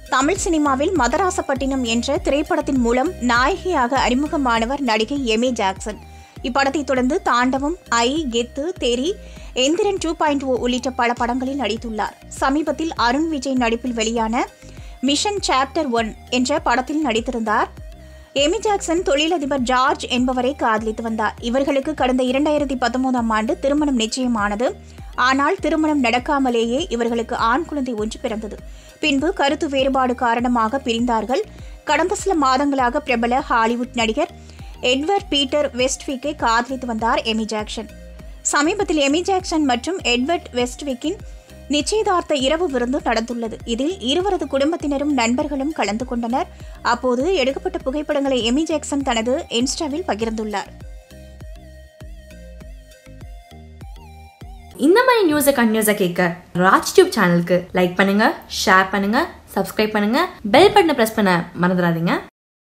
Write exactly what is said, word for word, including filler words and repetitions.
தமிழ் சினிமாவில் மதராசப்பட்டினம் என்ற திரைப்படத்தின் மூலம் நாயகியாக அறிமுகமானவர் நடிகை எமி ஜாக்சன். இப்படத்தை தொடர்ந்து தாண்டவம், ஐ, கெத்து, தெரி, எந்திரன் டூ பாயிண்ட் ஓ உள்ளிட்ட பல படங்களில் நடித்துள்ளார். சமீபத்தில் அருண் விஜய் நடிப்பில் வெளியான மிஷன் சாப்டர் ஒன் என்ற படத்தில் நடித்திருந்தார். எமி ஜாக்சன் தொழிலதிபர் ஜார்ஜ் என்பவரை காதலித்து வந்தார். இவர்களுக்கு கடந்த இரண்டாயிரத்தி பத்தொன்பதாம் ஆண்டு திருமணம் நிச்சயமானது. ஆனால் திருமணம் நடக்காமலேயே இவர்களுக்கு ஆண் குழந்தை ஒன்று பிறந்தது. பின்பு கருத்து வேறுபாடு காரணமாக பிரிந்தார்கள். கடந்த சில மாதங்களாக பிரபல ஹாலிவுட் நடிகர் எட்வர்ட் பீட்டர் வெஸ்ட்விக்கை காதலித்து வந்தார் எமி ஜாக்சன். சமீபத்தில் எமி ஜாக்சன் மற்றும் எட்வர்ட் வெஸ்ட்விக்கின் நிச்சயதார்த்த இரவு விருந்து நடந்துள்ளது. இதில் இருவரது குடும்பத்தினரும் நண்பர்களும் கலந்து கொண்டனர். அப்போது எடுக்கப்பட்ட புகைப்படங்களை எமி ஜாக்சன் தனது இன்ஸ்டாவில் பகிர்ந்துள்ளார். இந்த மாதிரி நியூஸை கண்டினியூஸா கேட்க ராஜ் டியூப் சேனலுக்கு லைக் பண்ணுங்க, ஷேர் பண்ணுங்க, சப்ஸ்கிரைப் பண்ணுங்க, பெல் பட்டனை பிரஸ் பண்ண மறந்துடாதீங்க.